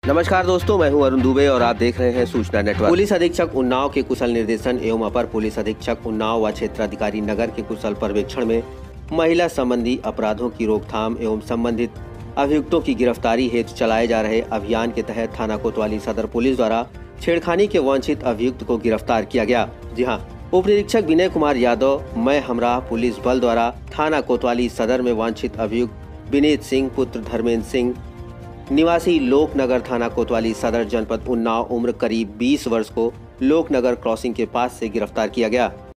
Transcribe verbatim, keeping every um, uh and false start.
नमस्कार दोस्तों, मैं हूं अरुण दुबे और आप देख रहे हैं सूचना नेटवर्क। पुलिस अधीक्षक उन्नाव के कुशल निर्देशन एवं अपर पुलिस अधीक्षक उन्नाव व क्षेत्राधिकारी नगर के कुशल पर्यवेक्षण में महिला संबंधी अपराधों की रोकथाम एवं संबंधित अभियुक्तों की गिरफ्तारी हेतु चलाए जा रहे अभियान के तहत थाना कोतवाली सदर पुलिस द्वारा छेड़खानी के वांछित अभियुक्त को गिरफ्तार किया गया। जी हाँ, उप निरीक्षक विनय कुमार यादव मैं हमरा पुलिस बल द्वारा थाना कोतवाली सदर में वांछित अभियुक्त विनीत सिंह पुत्र धर्मेंद्र सिंह निवासी लोकनगर थाना कोतवाली सदर जनपद उन्नाव उम्र करीब बीस वर्ष को लोकनगर क्रॉसिंग के पास से गिरफ्तार किया गया।